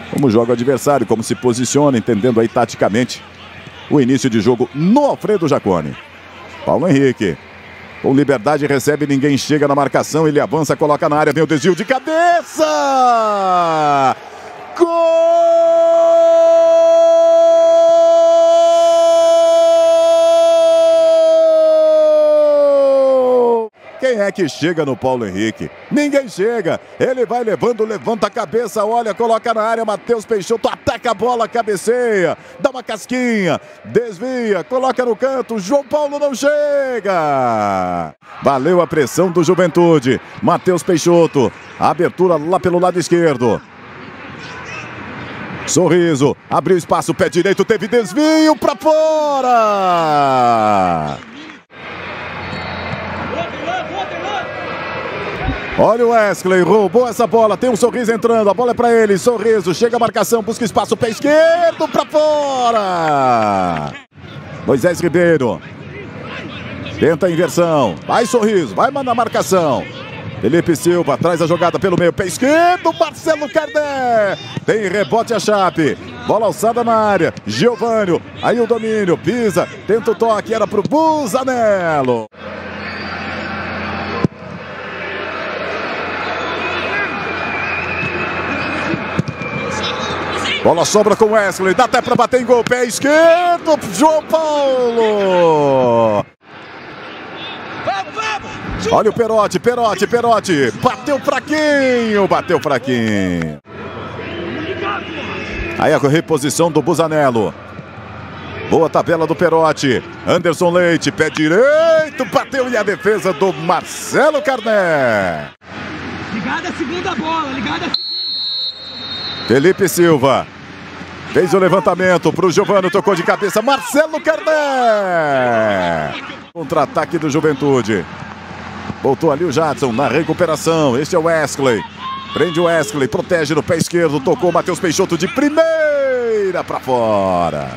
Como joga o adversário, como se posiciona, entendendo aí taticamente o início de jogo no Alfredo Jaconi. Paulo Henrique, com liberdade, recebe, ninguém chega na marcação, ele avança, coloca na área, vem o desvio de cabeça! Gol! Quem é que chega no Paulo Henrique? Ninguém chega. Ele vai levando, levanta a cabeça, olha, coloca na área. Matheus Peixoto ataca a bola, cabeceia, dá uma casquinha, desvia, coloca no canto. João Paulo não chega. Valeu a pressão do Juventude. Matheus Peixoto, abertura lá pelo lado esquerdo. Sorriso, abriu espaço, pé direito, teve desvio para fora. Olha o Wesley, roubou essa bola, tem um Sorriso entrando, a bola é para ele, Sorriso, chega a marcação, busca espaço, pé esquerdo para fora. Moisés Ribeiro, tenta a inversão, vai Sorriso, vai mandar a marcação. Felipe Silva, traz a jogada pelo meio, pé esquerdo, Marcelo Carné. Tem rebote a Chape, bola alçada na área, Giovânio, aí o domínio, pisa, tenta o toque, era pro Busanello. Bola sobra com Wesley, dá até para bater em gol, pé esquerdo, João Paulo. Olha o Perotti, bateu fraquinho. Aí a reposição do Busanello. Boa tabela do Perotti, Anderson Leite, pé direito, bateu e a defesa do Marcelo Carné. Ligada a segunda bola, Felipe Silva fez o levantamento para o Giovânio, tocou de cabeça, Marcelo Carné. Contra-ataque do Juventude. Voltou ali o Jadson na recuperação. Este é o Wesley. Prende o Wesley, protege no pé esquerdo, tocou o Matheus Peixoto de primeira para fora.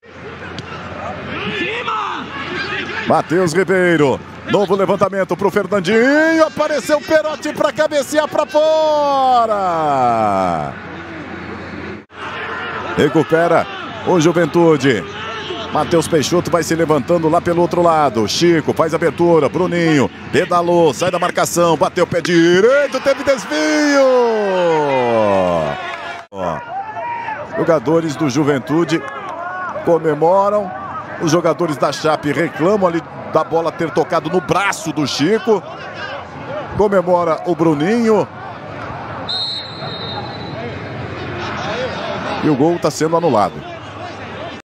Matheus Ribeiro. Novo levantamento para o Fernandinho. Apareceu o Perotti para cabecear para fora. Recupera o Juventude. Matheus Peixoto vai se levantando lá pelo outro lado. Chico faz abertura. Bruninho pedalou, sai da marcação, bateu pé direito, teve desvio. Jogadores do Juventude comemoram. Os jogadores da Chape reclamam ali da bola ter tocado no braço do Chico. Comemora o Bruninho. E o gol está sendo anulado.